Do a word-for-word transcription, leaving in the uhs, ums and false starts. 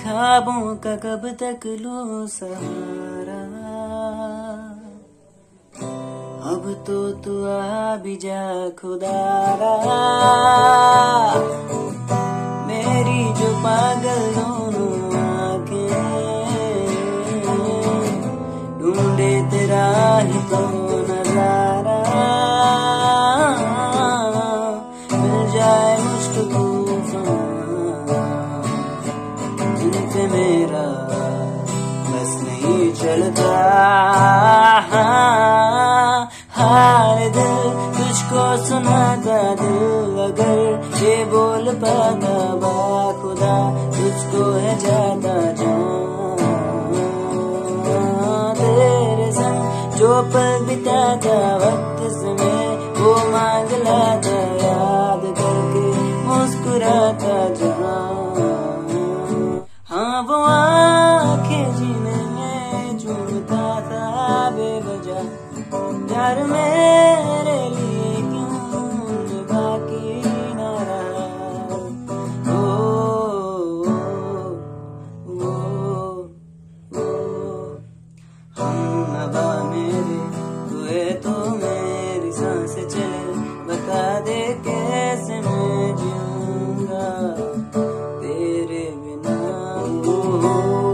ख्वाबों का कब तक लो सहारा, अब तो तू आ भी जा खुदारा। मेरी जो पागल दोनों आंखें ढूंढे तेरा ही तो नजारा, मिल जाए मुझको तूफान जिनसे मेरा बस नहीं चलता। हाल दिल तुझको सुनाता दिल, अगर ये बोल पाता बाखुदा तुझको है ज्यादा जान। तेरे संग जो पल बिताता वक्त समय वो मांग लाता, याद करके मुस्कुराता जहां। हाँ वो आंखें जीने में झूमता था बेवजह, प्यार मेरे लिए क्यों बाकी न रहा। ओ, ओ, ओ, ओ, हम नवा मेरे हुए तो मेरी सांस चले, बता दे कैसे मैं जीऊंगा तेरे बिना। ओ,